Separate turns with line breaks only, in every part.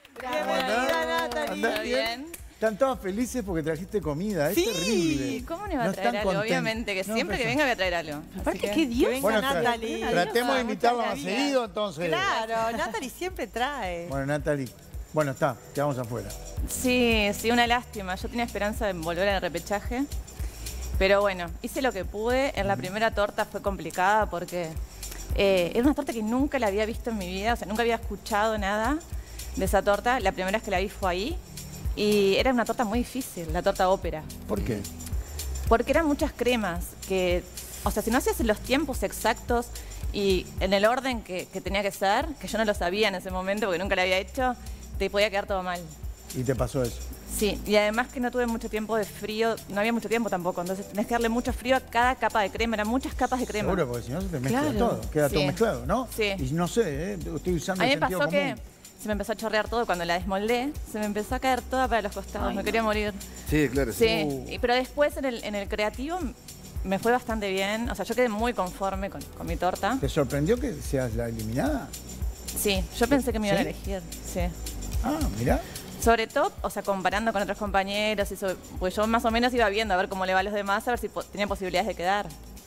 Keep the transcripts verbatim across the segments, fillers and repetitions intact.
Bienvenida, Natalie.
¿Andás bien?
Están todas felices porque trajiste comida, es
Sí.
terrible.
¿Cómo no iba a
No
traer
están
algo?
contentos.
Obviamente que
No,
siempre que
pero-
venga voy a traer algo.
Aparte,
Así
qué diosa,
Bueno, tra-
Natalie.
tratemos de invitarla
muchas
más
gracias.
seguido, entonces.
Claro, Natalie siempre trae.
Bueno, Natalie, bueno, está, quedamos afuera.
Sí, sí, una lástima. Yo tenía esperanza de volver al repechaje. Pero bueno, hice lo que pude. En la primera torta fue complicada porque eh, era una torta que nunca la había visto en mi vida. O sea, nunca había escuchado nada de esa torta. La primera vez que la vi fue ahí. Y era una torta muy difícil, la torta ópera.
¿Por qué?
Porque eran muchas cremas que, o sea, si no hacías los tiempos exactos y en el orden que, que tenía que ser, que yo no lo sabía en ese momento porque nunca lo había hecho, te podía quedar todo mal.
Y te pasó eso.
Sí, y además que no tuve mucho tiempo de frío, no había mucho tiempo tampoco, entonces tenés que darle mucho frío a cada capa de crema, eran muchas capas de crema.
Seguro, porque si no se te mezcla
Claro.
todo, queda todo
Sí.
mezclado, ¿no?
Sí.
Y no sé, ¿eh? Estoy usando
A mí
el
me
sentido
pasó
común.
que se me empezó a chorrear todo cuando la desmoldé, se me empezó a caer toda para los costados,
Ay,
me
no.
quería morir.
Sí, claro. Sí.
Sí,
Uh.
y- pero después en el, en el creativo me fue bastante bien, o sea, yo quedé muy conforme con, con mi torta.
¿Te sorprendió que seas la eliminada?
Sí, yo pensé que me iban a
¿Sí?
elegir, sí.
Ah, mirá.
Sobre todo, o sea, comparando con otros compañeros, y eso, pues yo más o menos iba viendo a ver cómo le va a los demás, a ver si po- tenía posibilidades de quedar.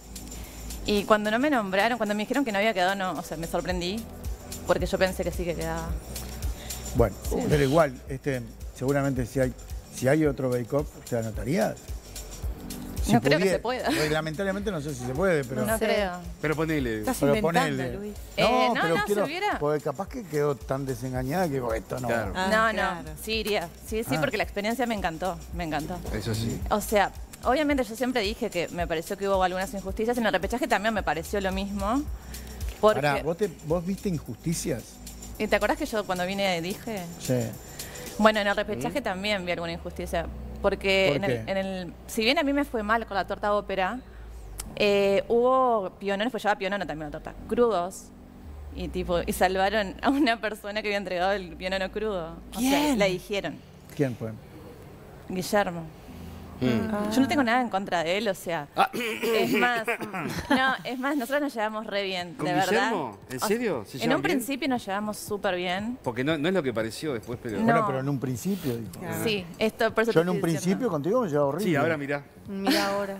Y cuando no me nombraron, cuando me dijeron que no había quedado, no, o sea, me sorprendí, porque yo pensé que sí que quedaba.
Bueno, pero igual, este, seguramente si hay, si hay otro bake-off, ¿te anotarías? Si
No creo que
pudiera-
se pueda.
Lamentablemente no sé si se puede, pero...
No
sé.
creo.
Pero ponele.
Estás
pero
inventando,
ponele.
Luis.
Eh,
No,
no,
pero
no, si
quiero,
hubiera-
porque capaz que quedó tan desengañada que digo, esto no.
Claro.
Ah,
no,
claro.
no, sí iría. Sí, sí,
Ah.
porque la experiencia me encantó, me encantó.
Eso sí.
O sea, obviamente yo siempre dije que me pareció que hubo algunas injusticias, en el repechaje también me pareció lo mismo. Porque...
Pará, ¿vos, te- ¿vos viste injusticias?
¿Y te acordás que yo cuando vine dije?
Sí.
Bueno, en el repechaje también vi alguna injusticia. Porque
¿Por
en, el,
qué?
en el- si bien a mí me fue mal con la torta ópera, eh, hubo pionones, pues llevaba pionono también la torta, crudos. Y tipo, y salvaron a una persona que había entregado el pionono crudo. O sea,
¿Quién?
la dijeron.
¿Quién fue?
Guillermo.
Mm.
Yo no tengo nada en contra de él, o sea. Es más, no, es más, nosotros nos llevamos re bien,
¿Con
de verdad.
Guillermo? ¿En
O sea,
serio? ¿Se
en
llevan
un
bien?
principio nos llevamos súper bien.
Porque no, no es lo que pareció después, pero.
No.
Bueno, pero en un principio. dijo.
Claro.
Sí, esto por eso
Yo
te
en un
estoy diciendo.
principio contigo me llevaba horrible.
Sí, ahora mirá.
Mira ahora.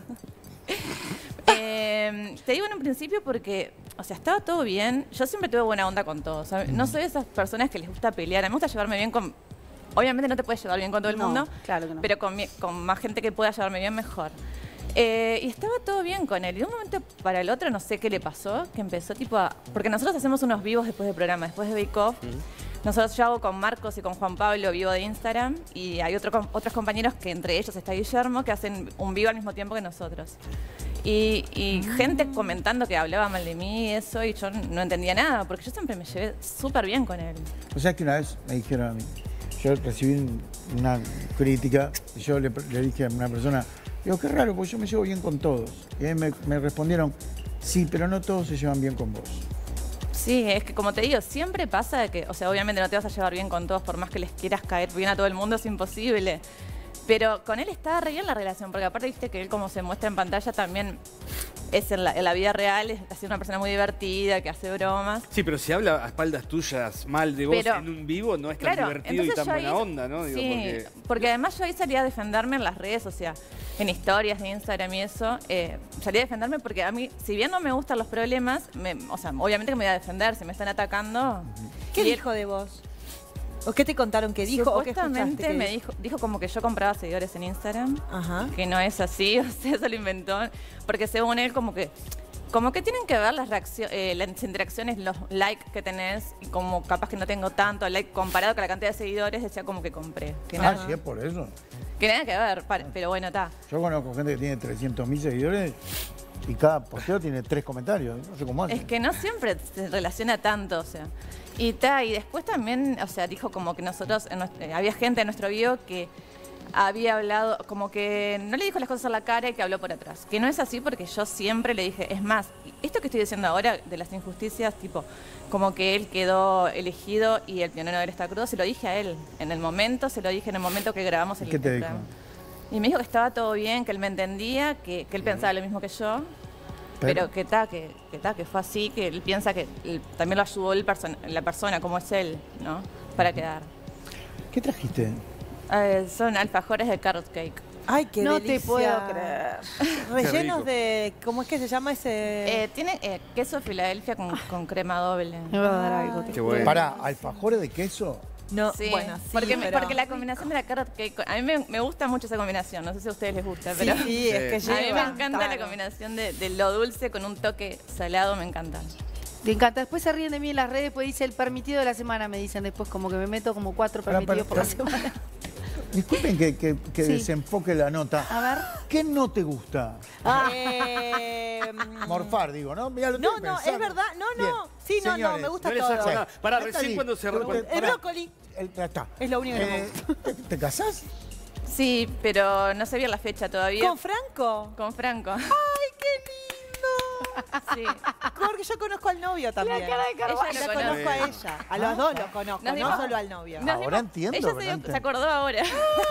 Eh, te digo en un principio porque, o sea, estaba todo bien. Yo siempre tuve buena onda con todos. ¿sabes? No soy de esas personas que les gusta pelear. A mí me gusta llevarme bien con... Obviamente no te puedes llevar bien con todo el
No,
mundo,
claro que no.
pero con, mi- con más gente que pueda llevarme bien, mejor. Eh, y estaba todo bien con él. Y de un momento para el otro, no sé qué le pasó, que empezó tipo a... Porque nosotros hacemos unos vivos después del programa, después de Bake Off. Nosotros yo hago con Marcos y con Juan Pablo vivo de Instagram y hay otro, com- otros compañeros que entre ellos está Guillermo que hacen un vivo al mismo tiempo que nosotros. Y, y gente comentando que hablaba mal de mí y eso y yo no entendía nada porque yo siempre me llevé súper bien con él.
O sea que una vez me dijeron a mí, yo recibí un- una crítica y yo le, le dije a una persona, digo, qué raro, porque yo me llevo bien con todos. Y ahí me, me respondieron, sí, pero no todos se llevan bien con vos.
Sí, es que como te digo, siempre pasa de que, o sea, obviamente no te vas a llevar bien con todos por más que les quieras caer bien a todo el mundo, es imposible. Pero con él estaba re bien la relación, porque aparte viste que él como se muestra en pantalla también es en la, en la vida real, es así una persona muy divertida, que hace bromas.
Sí, pero si habla a espaldas tuyas mal de vos
Pero-
en un vivo, no es tan
Claro,
divertido y
entonces
tan
yo
buena
ahí-
onda, ¿no? Digo,
sí,
porque...
porque además yo ahí salía a defenderme en las redes, o sea, en historias de Instagram y eso, eh, salía a defenderme porque a mí, si bien no me gustan los problemas, me- o sea, obviamente que me voy a defender, si me están atacando.
¿Qué
y él-
dijo de vos? ¿O qué te contaron que dijo? ¿O qué escuchaste
Supuestamente
que
me
dijo?
dijo, dijo como que yo compraba seguidores en Instagram,
Ajá.
que no es así, o sea, eso lo inventó, porque según él como que como que tienen que ver las reacciones, las interacciones, los likes que tenés, y como capaz que no tengo tanto like comparado con la cantidad de seguidores, decía como que compré. Que,
Ah,
nada,
sí, es por eso.
que nada que ver, pare- pero bueno, está.
Yo conozco gente que tiene trescientos mil seguidores y cada posteo tiene tres comentarios. No sé cómo hacen.
Es que no siempre se relaciona tanto, o sea. Y ta, y después también, o sea, dijo como que nosotros, en nuestro- eh, había gente en nuestro video que había hablado, como que no le dijo las cosas a la cara y que habló por atrás. Que no es así porque yo siempre le dije, es más, esto que estoy diciendo ahora de las injusticias, tipo, como que él quedó elegido y el pionero de él está crudo, se lo dije a él. En el momento, se lo dije en el momento que grabamos el
¿Qué te
el
dijo?
programa. Y me dijo que estaba todo bien, que él me entendía, que, que él pensaba lo mismo que yo.
Pero-
Pero, que está, que, que ta, que fue así, que él piensa que él- también lo ayudó el person- la persona, como es él, ¿no? Para quedar.
¿Qué trajiste?
Eh, son alfajores de carrot cake.
Ay, qué
No
delicia.
te puedo creer.
Rellenos
rico.
de, ¿cómo es que se llama ese?
Eh, tiene eh, queso Filadelfia con, con crema doble.
Me va a dar algo. te
Qué
juro.
bueno.
Pará, ¿alfajores de queso?
no,
Sí,
bueno, sí,
porque, me-
pero-
porque la combinación de la carrot cake, con- a mí me, me gusta mucho esa combinación, no sé si a ustedes les gusta,
Sí,
pero
sí, es que
a mí
lleva.
me encanta la
Claro.
combinación de, de lo dulce con un toque salado, me encanta.
Me encanta. Después se ríen de mí en las redes, pues dice el permitido de la semana, me dicen después, como que me meto como cuatro
Pará,
permitidos por
pará.
la semana.
Disculpen que, que- que
Sí.
desenfoque la nota.
A ver.
¿Qué no te gusta?
Eh,
Morfar, digo, ¿no? Mirá, lo
no,
tengo que
no,
pensar.
es verdad. No, no.
Bien.
Sí, no, no,
Señores,
me gusta
no le
todo.
saco nada. Pará,
Natalie,
recién cuando se
pero
re-
te-
El
pará.
brócoli.
El- ya está.
Es lo único que me
Eh, ¿te, te casás?
Sí, pero no sé bien la fecha todavía.
¿Con Franco?
Con Franco.
¡Ay, qué lindo!
Sí.
Porque yo conozco al novio también.
La cara de Carvalho.
Ella
lo
conozco a
conoce.
ella. A los dos los conozco,
Nos
no
dimos-
solo al novio.
Nos
Ahora
dimos-
entiendo,
Ella se,
¿verdad?
dio- se acordó ahora.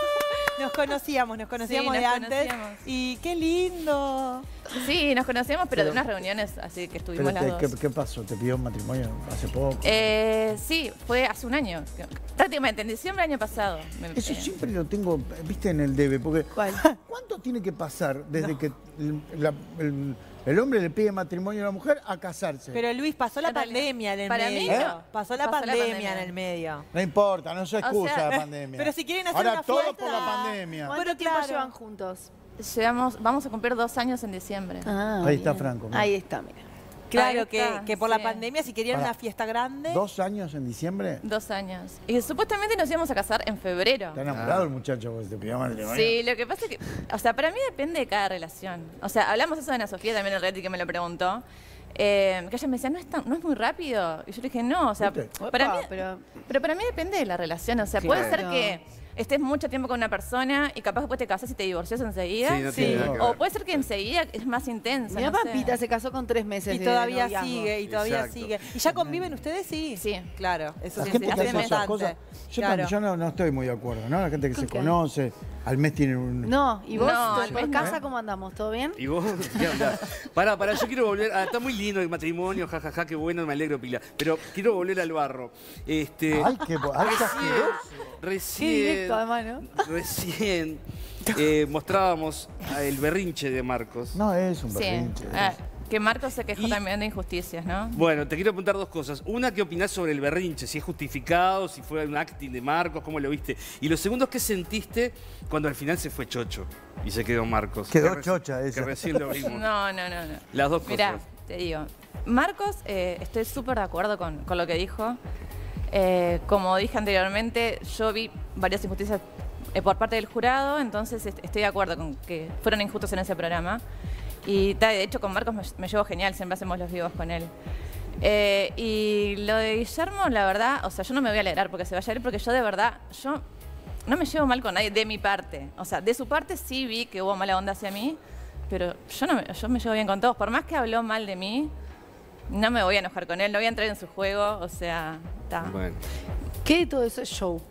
Nos conocíamos, nos conocíamos
Sí,
de
nos
antes.
conocíamos.
Y qué lindo.
Sí, nos conocíamos, pero, de
Pero-
unas reuniones así que
Pero
estuvimos
te-
las
¿qué,
dos.
qué pasó? ¿Te pidió matrimonio hace poco?
Eh, sí, fue hace un año. Prácticamente, en diciembre del año pasado. Me-
Eso
eh,
siempre lo tengo, viste, en el debe, porque
¿Cuál?
¿cuánto tiene que pasar desde que el, la- el- el hombre le pide matrimonio a la mujer a casarse?
Pero Luis, pasó la
En realidad,
pandemia en el
para mí
medio.
no.
Pasó la
Pasó la
pandemia
pandemia.
en el medio.
No importa, no es excusa
sea,
la pandemia.
pero si quieren hacer
Ahora
una
todo
fiesta-
por la pandemia.
¿Cuánto
Pero
tiempo
claro.
llevan juntos?
Llevamos, vamos a cumplir dos años en diciembre.
Ah,
Ahí está
bien.
Franco, mira.
Ahí está, mira.
Claro,
Ahí
que,
está,
que por
sí.
la pandemia, si querían
Pará.
una fiesta grande.
¿Dos años en diciembre?
Dos años. Y supuestamente nos íbamos a casar en febrero.
¿Está enamorado el muchacho que te pidió matrimonio?
Sí, lo que pasa es que, o sea, para mí depende de cada relación. O sea, hablamos eso de Ana Sofía también en Reti que me lo preguntó. Eh, que ella me decía, ¿no es, tan- ¿no es muy rápido? Y yo le dije, no, o sea,
¿Viste?
para
Opa,
mí,
pero-
pero para mí depende de la relación. O sea, puede ser
Claro.
que estés mucho tiempo con una persona y capaz después te casas y te divorcias enseguida.
Sí, no tiene nada que
O
ver.
puede ser que enseguida es más intensa.
Mira,
no sé.
Papita se casó con tres meses
Y
de
todavía
noviazgo.
sigue, y todavía
Exacto.
sigue. ¿Y ya conviven ustedes? Sí.
Sí.
Claro, eso
La
sí,
gente
sí,
que
hace
hace esas
bastante.
cosas, yo,
Claro.
también- yo no, no estoy muy de acuerdo, ¿no? La gente que
¿Con
se
qué?
conoce, al mes tiene un...
No, ¿y vos?
No,
¿En
al mes
casa
no.
cómo andamos? ¿Todo bien?
¿Y vos? ¿Qué onda? Pará, pará, yo quiero volver. Ah, está muy lindo el matrimonio, jajaja, ja, ja, qué bueno, me alegro, Pila. Pero quiero volver al barro. Este,
Ay, qué, bo- ay, qué asqueroso.
Qué
recién.
directo, además, ¿no?
Recién eh, mostrábamos a el berrinche de Marcos.
No, es un
Sí.
berrinche.
Ah, que Marcos se quejó
Y-
también de injusticias, ¿no?
Bueno, te quiero preguntar dos cosas. Una, ¿qué opinás sobre el berrinche? Si es justificado, si fue un acting de Marcos, ¿cómo lo viste? Y lo segundo, ¿qué sentiste cuando al final se fue Chocho y se quedó Marcos?
Quedó
Que reci-
chocha esa.
Que recién lo vimos.
No, no, no, no.
Las dos cosas.
Mirá, te digo, Marcos, eh, estoy súper de acuerdo con, con lo que dijo. Eh, como dije anteriormente, yo vi varias injusticias eh, por parte del jurado, entonces est- estoy de acuerdo con que fueron injustos en ese programa. Y ta, de hecho con Marcos me, me llevo genial, siempre hacemos los vivos con él. Eh, y lo de Guillermo, la verdad, o sea, yo no me voy a alegrar porque se vaya a ir, porque yo de verdad, yo no me llevo mal con nadie de mi parte. O sea, de su parte sí vi que hubo mala onda hacia mí, pero yo, no me, yo me llevo bien con todos. Por más que habló mal de mí, no me voy a enojar con él, no voy a entrar en su juego, o sea, está.
Bueno.
¿Qué de todo eso es show?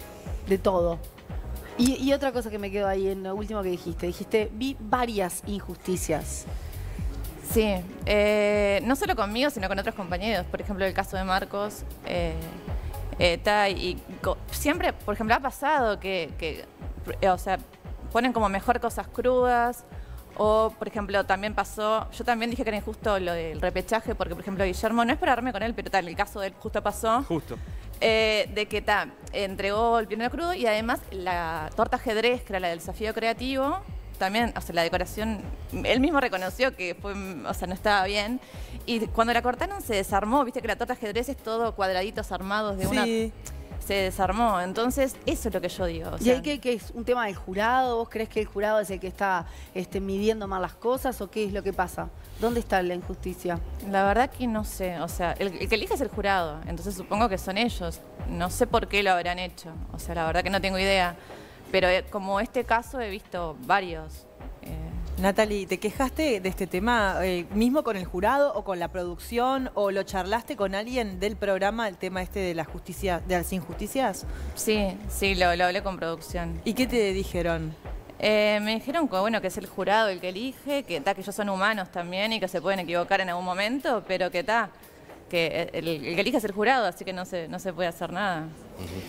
De todo. Y, y otra cosa que me quedó ahí en lo último que dijiste. Dijiste, vi varias injusticias.
Sí, eh, no solo conmigo, sino con otros compañeros. Por ejemplo, el caso de Marcos. eh, eh, ta, y co- siempre, por ejemplo, ha pasado que, que, eh, o sea, ponen como mejor cosas crudas. O, por ejemplo, también pasó, yo también dije que era injusto lo del repechaje, porque, por ejemplo, Guillermo, no es para darme con él, pero tal, el caso de él justo pasó.
Justo.
Eh, de que ta, entregó el primero crudo y además la torta ajedrez, que era la del desafío creativo, también, o sea, la decoración, él mismo reconoció que fue, o sea, no estaba bien. Y cuando la cortaron se desarmó, viste que la torta ajedrez es todo cuadraditos armados de una...
Sí.
Se desarmó, entonces eso es lo que yo digo. o
¿Y
sea,
ahí qué, qué es? ¿Un tema del jurado? ¿Vos crees que el jurado es el que está este, midiendo mal las cosas o qué es lo que pasa? ¿Dónde está la injusticia?
La verdad que no sé, o sea, el, el que elige es el jurado, entonces supongo que son ellos. No sé por qué lo habrán hecho, o sea, la verdad que no tengo idea. Pero eh, como este caso he visto varios. eh,
Natalie, ¿te quejaste de este tema eh, mismo con el jurado o con la producción o lo charlaste con alguien del programa, el tema este de la justicia, de las injusticias?
sí, sí, lo, lo hablé con producción.
¿Y qué te dijeron?
Eh, me dijeron que bueno, que es el jurado el que elige, que ta, que ellos son humanos también y que se pueden equivocar en algún momento, pero que está, que el, el que elige es el jurado, así que no se, no se puede hacer nada.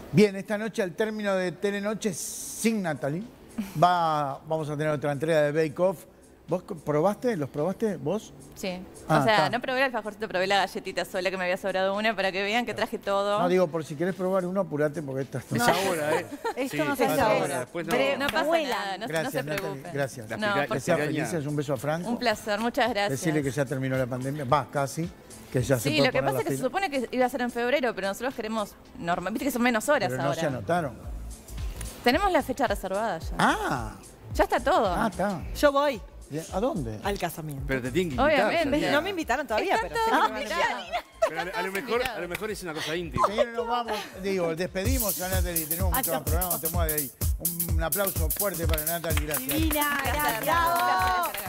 Bien, esta noche al término de Telenoche sin Natalie, va, vamos a tener otra entrega de Bake Off. ¿Vos probaste? ¿Los probaste vos?
Sí.
Ah,
o sea,
está.
no probé el alfajorcito, probé la galletita sola que me había sobrado una para que vean que traje todo.
No, digo, por si querés probar uno, apurate porque esta
Es ahora, ¿eh?
Esto
Sí,
no se
es
hace
ahora,
ahora.
después no.
Bre-
No pasa
Vuelan.
nada, no, no
Gracias,
se
Natalie,
preocupen.
gracias.
La
No,
pica-
por
Que sea
piraña.
felices, un beso a Franco.
Un placer, muchas gracias.
Decirle que ya terminó la pandemia, va, casi, que ya se
Sí,
puede
lo que
poner
pasa
la
es que se
pila.
supone que iba a ser en febrero, pero nosotros queremos normal. Viste que son menos horas
Pero no
ahora.
se anotaron.
Tenemos la fecha reservada ya.
Ah,
Ya está todo.
ah, está.
Yo voy
Bien, ¿a dónde?
al casamiento.
Pero te tienen que invitar.
Obviamente.
Yanina.
No me invitaron todavía,
Están
pero sé que
todos
me van a
invitados.
invitar.
Pero a, lo- a lo mejor, a lo mejor es una cosa íntima.
Señores, nos vamos, digo, despedimos a Natalie, tenemos mucho más programa, te mueve de ahí. Un, un aplauso fuerte para Natalie, gracias.
Divina,
Gracias,
gracias.
gracias, gracias.